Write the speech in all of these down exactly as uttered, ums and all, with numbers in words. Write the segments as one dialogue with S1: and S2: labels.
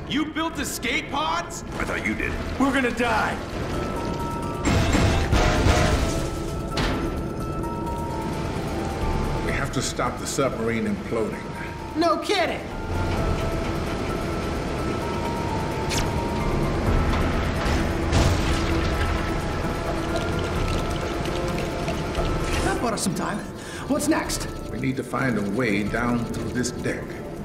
S1: You built escape pods?
S2: I thought you did.
S1: We're gonna die.
S3: We have to stop the submarine imploding.
S4: No kidding. That bought us some time. What's next?
S3: We need to find a way down through this deck.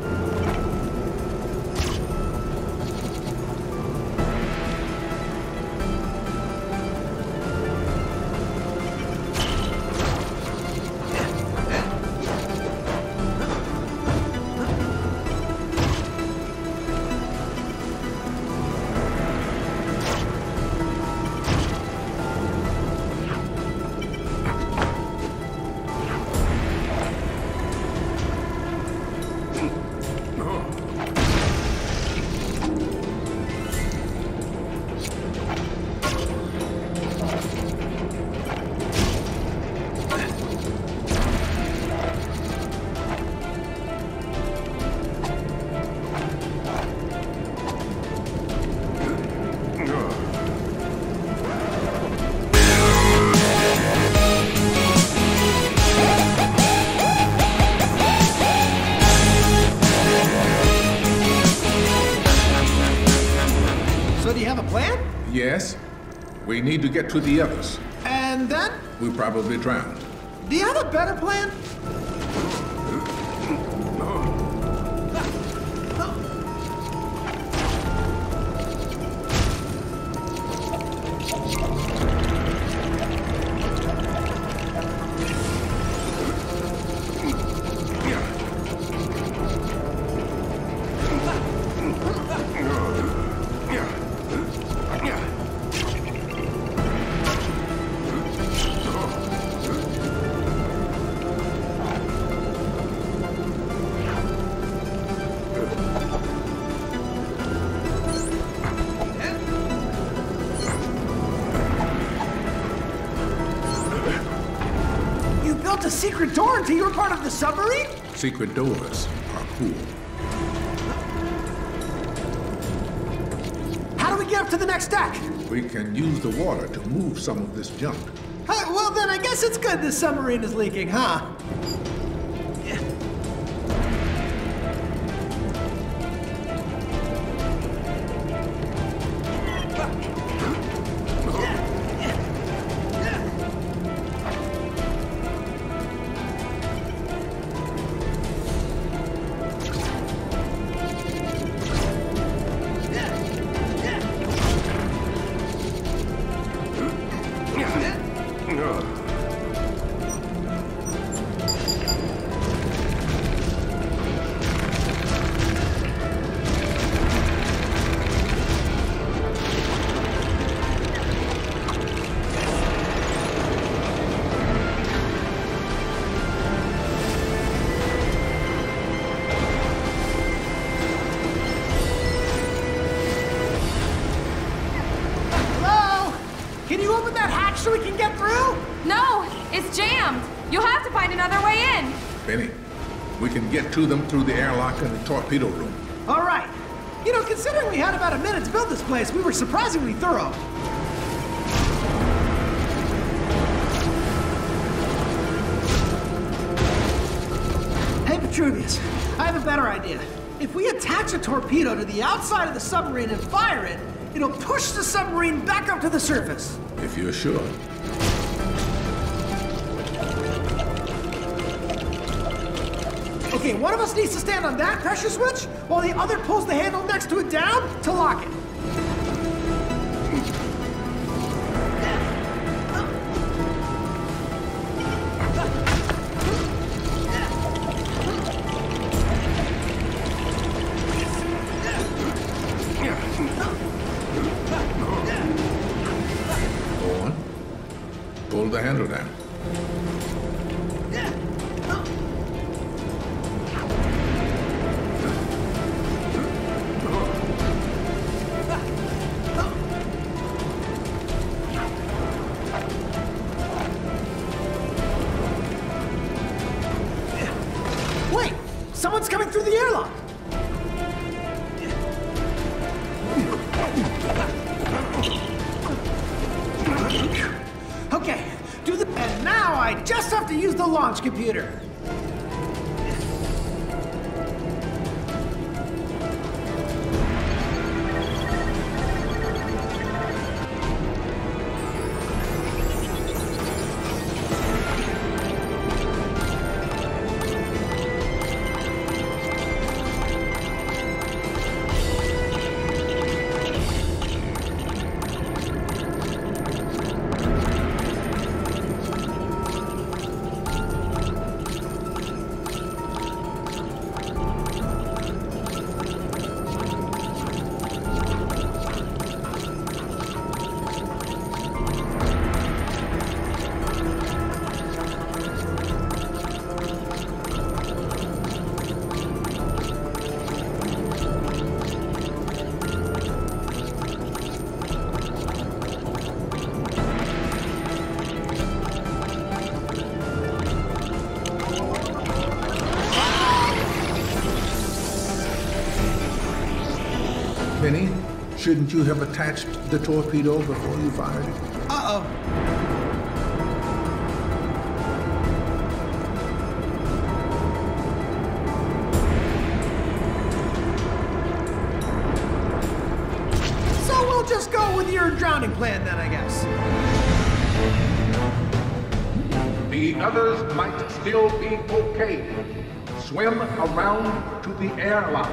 S3: Yes. We need to get to the others.
S4: And then?
S3: We'll probably drown.
S4: Do you have a better plan? A secret door into your part of the submarine?
S3: Secret doors are cool.
S4: How do we get up to the next deck?
S3: We can use the water to move some of this junk.
S4: Uh, well, then I guess it's good this submarine is leaking, huh? So we can get through?
S5: No, it's jammed. You'll have to find another way in.
S3: Benny, we can get to them through the airlock and the torpedo room.
S4: All right. You know, considering we had about a minute to build this place, we were surprisingly thorough. Hey, Petruvius, I have a better idea. If we attach a torpedo to the outside of the submarine and fire it, it'll push the submarine back up to the surface.
S3: If you're sure.
S4: Okay, one of us needs to stand on that pressure switch while the other pulls the handle next to it down to lock it.
S3: Pull the handle down.
S4: Wait! Someone's coming through the airlock! to use the launch computer.
S3: Penny, shouldn't you have attached the torpedo before you fired it?
S4: Uh-oh. So we'll just go with your drowning plan then, I guess.
S3: The others might still be okay. Swim around to the airlock.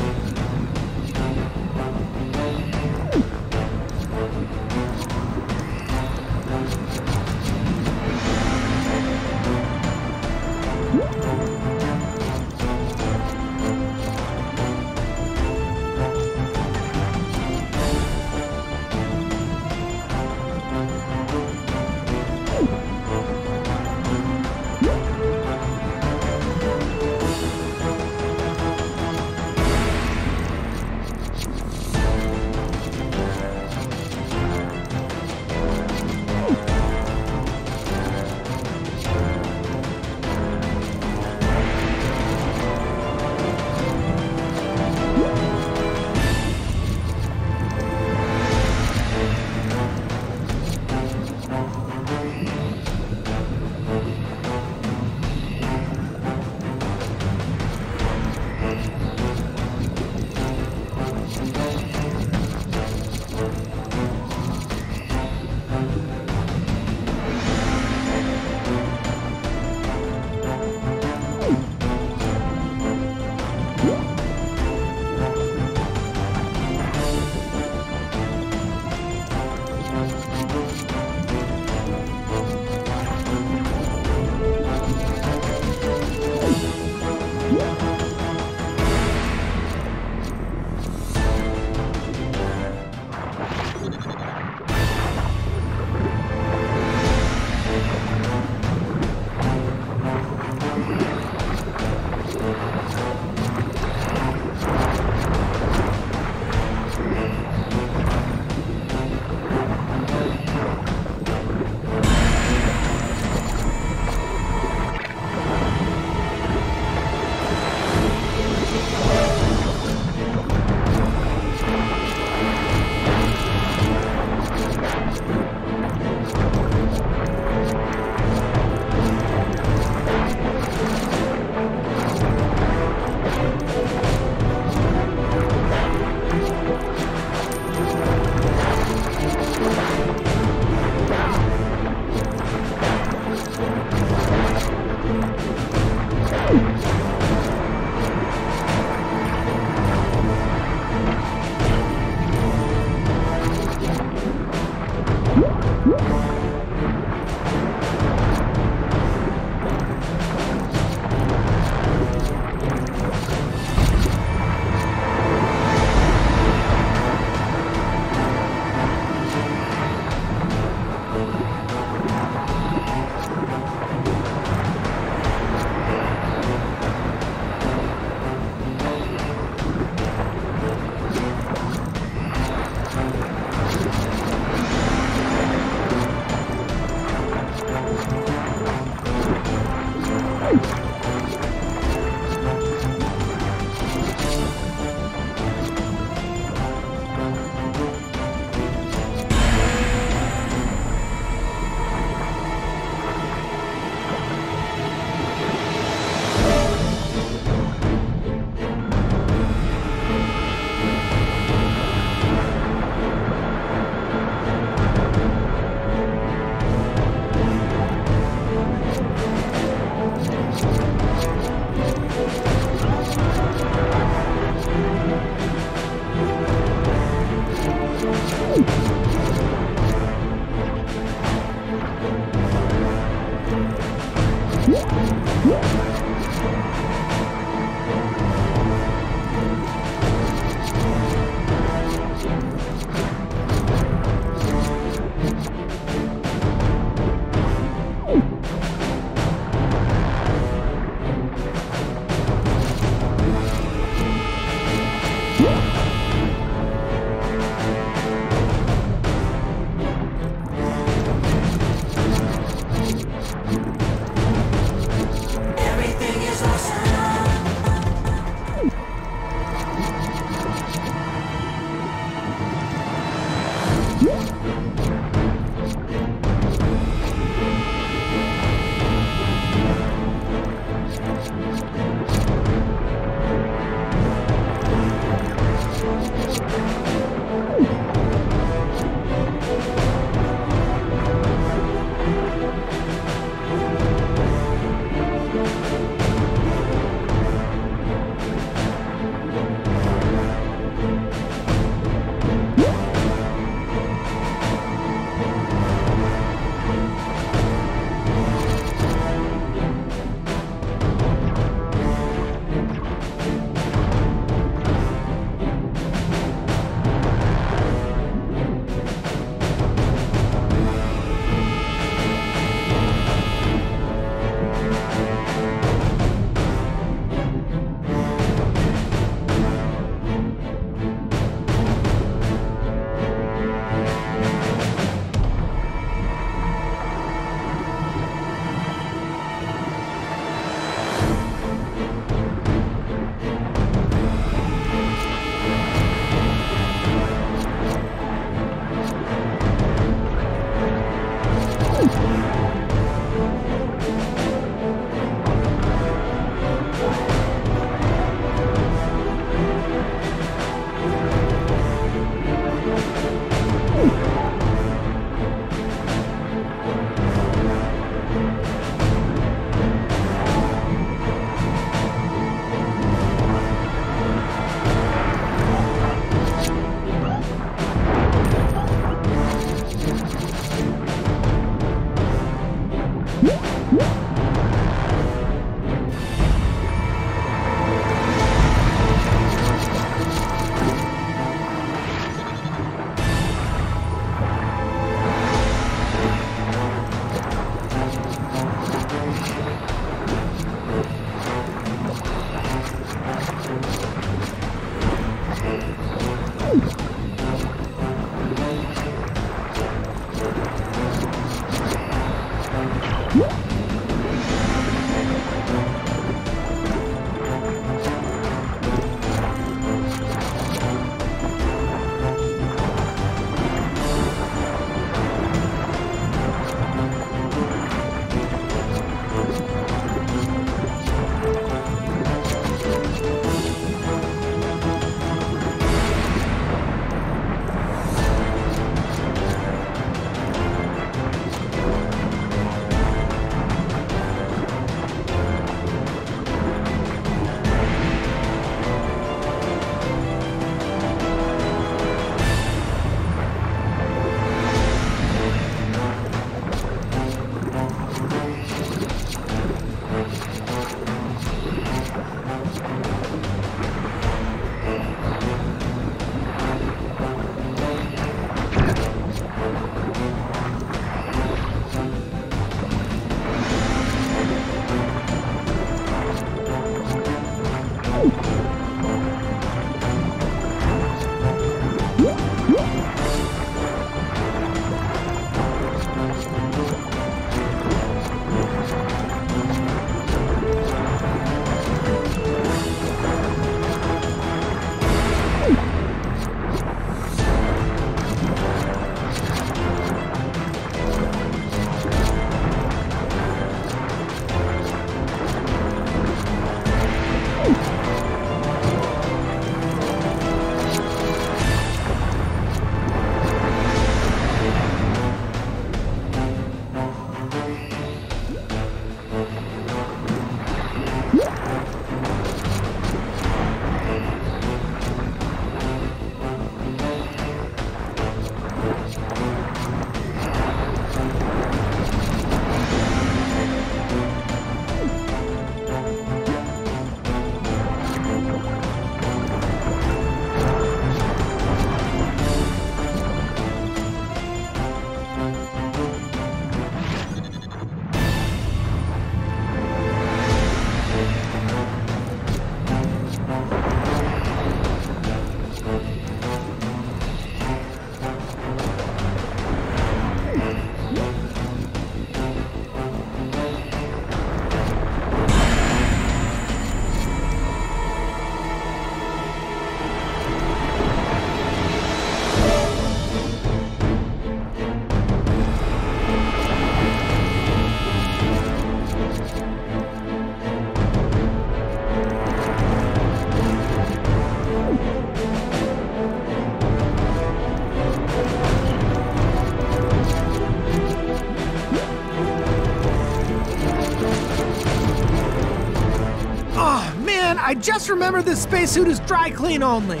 S4: I just remembered this spacesuit is dry clean only.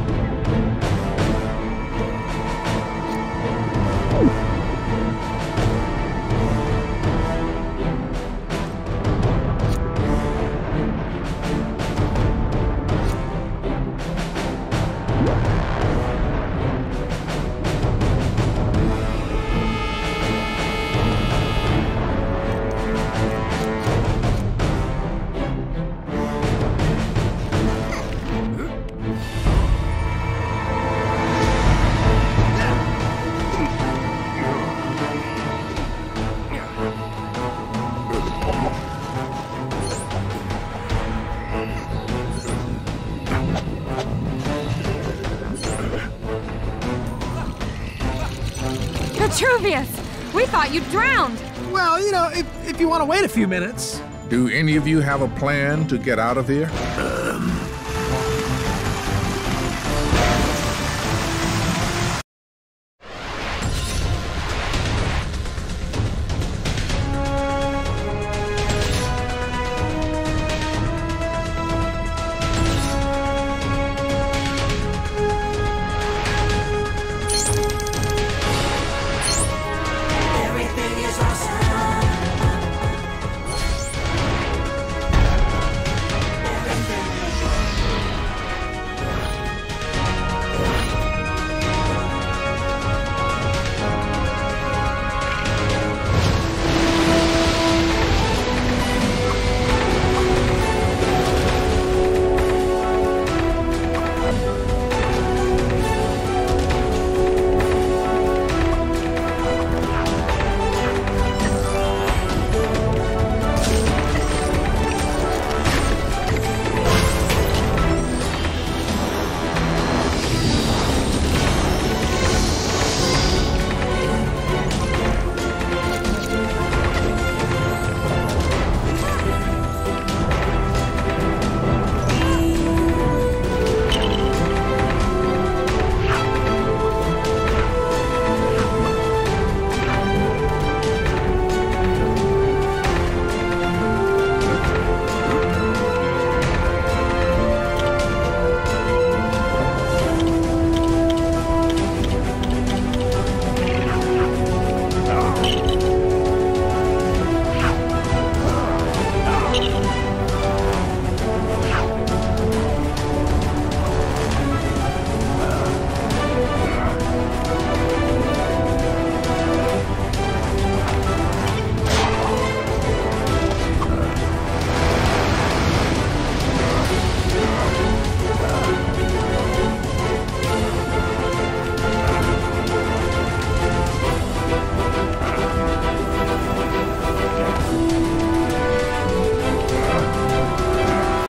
S5: Vitruvius! We thought you drowned!
S4: Well, you know, if, if you want to wait a few minutes.
S3: Do any of you have a plan to get out of here?